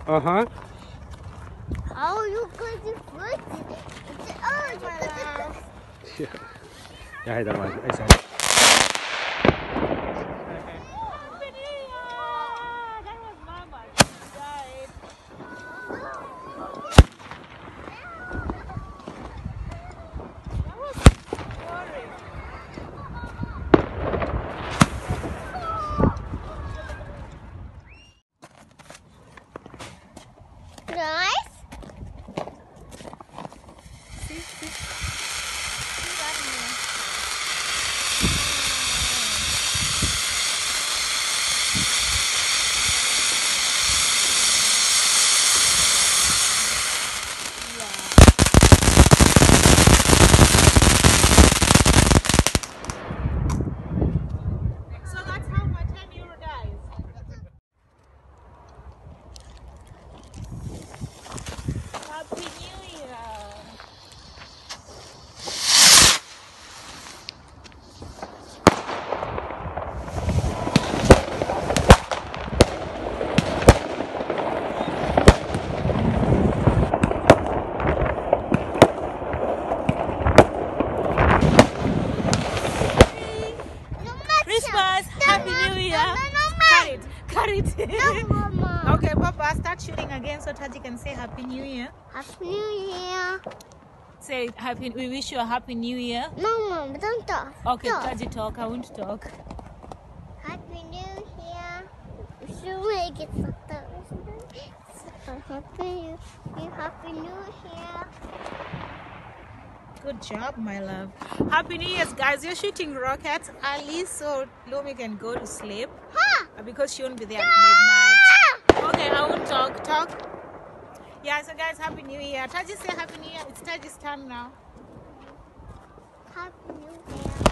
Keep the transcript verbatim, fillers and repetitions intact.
Uh-huh. Oh, you got the foot. Oh, you got the Yeah. Yeah, that one. I said. That was Mama. She died. That was boring. nice. See, see, see that man. So that's how my ten euro dies. Happy New Year. Christmas, Happy New Year. No, no, no, Cut it, cut it. no, Mama. Okay, Papa, start shooting again so Taji can say Happy New Year. Happy New Year. Say happy. We wish you a Happy New Year. No, Mama, don't talk. Okay, Talk. Taji, talk. I won't talk. Happy New Year. We should make it so Happy New Year. Happy New Year. Good job, my love. Happy New Year's, guys. You're shooting rockets early so Lumi can go to sleep Ha! uh, because she won't be there at midnight. Okay, I won't talk. Talk. Yeah, so guys, Happy New Year. Taji, say Happy New Year. It's Taji's turn now. Happy New Year.